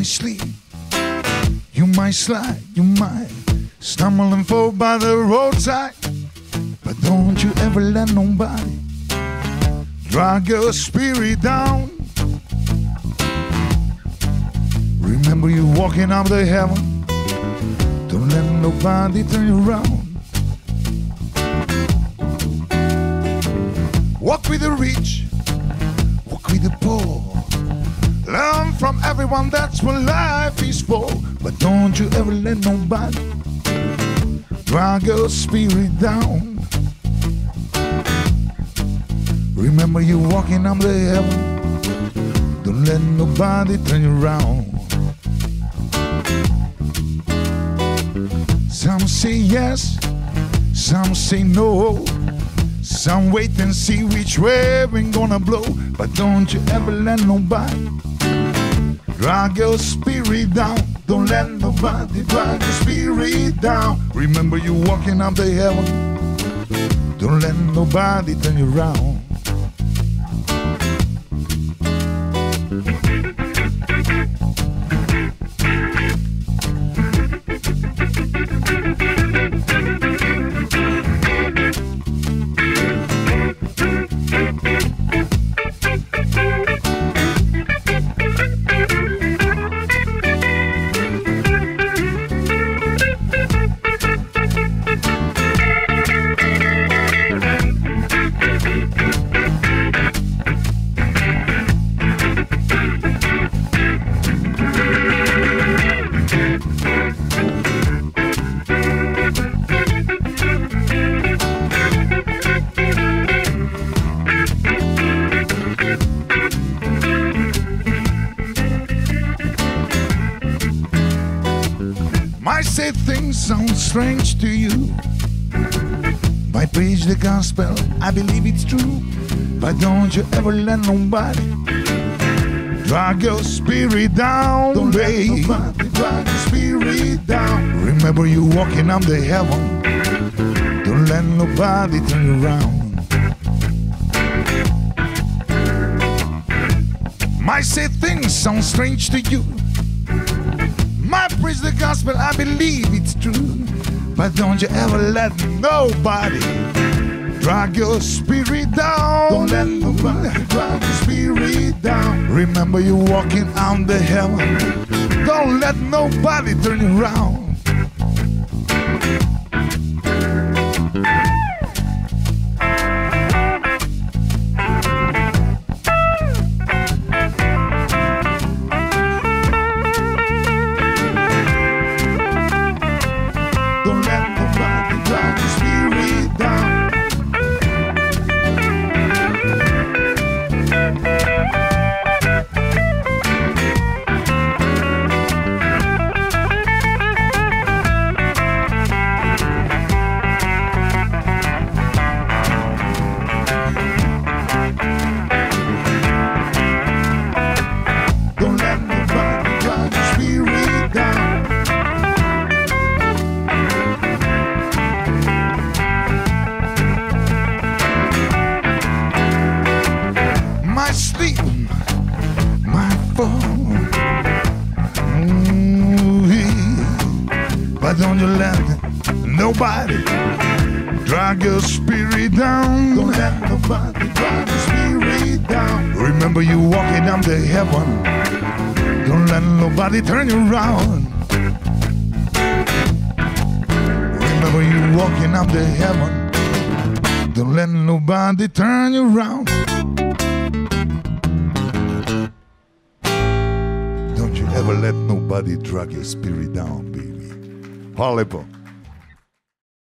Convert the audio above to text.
might sleep, you might slide, you might stumble and fall by the roadside, but don't you ever let nobody drag your spirit down. Remember you walking up the heaven, don't let nobody turn you around. Walk with the rich, walk with the poor, learn from everyone, that's what life is for. But don't you ever let nobody drag your spirit down. Remember you walking up the heaven, don't let nobody turn you around. Some say yes, some say no, some wait and see which way we're gonna blow. But don't you ever let nobody drag your spirit down. Don't let nobody drag your spirit down. Remember you walking up the heaven, don't let nobody turn you around. Might say things sound strange to you, might preach the gospel, I believe it's true. But don't you ever let nobody drag your spirit down. Don't let nobody drag your spirit down. Remember you walking up the heaven, don't let nobody turn you around. Might say things sound strange to you, might preach the gospel, I believe it's true. But don't you ever let nobody drag your spirit down. Don't let nobody drag your spirit down. Remember you walking on the heaven, don't let nobody turn you around. Don't let nobody drag your spirit down. Don't let nobody drag your spirit down. Might sleep, might fall, but don't you let nobody drag your spirit down. Don't let nobody drag your spirit down. Remember you walking up to heaven, don't let nobody turn you around. Remember you walking up to heaven, don't let nobody turn you around. Don't you ever let nobody drag your spirit down, baby. Hvala lepo.